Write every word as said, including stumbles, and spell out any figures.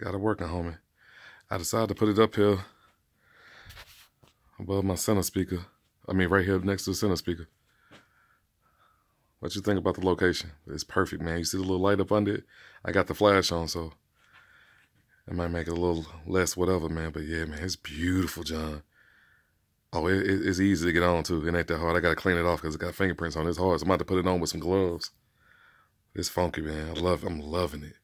Got it working, homie. I decided to put it up here above my center speaker. I mean, right here next to the center speaker. What you think about the location? It's perfect, man. You see the little light up under it? I got the flash on, so it might make it a little less whatever, man. But yeah, man, it's beautiful, John. Oh, it, it, it's easy to get on, too. It ain't that hard. I got to clean it off because it got fingerprints on it. It's hard, so I'm about to put it on with some gloves. It's funky, man. I love I'm loving it.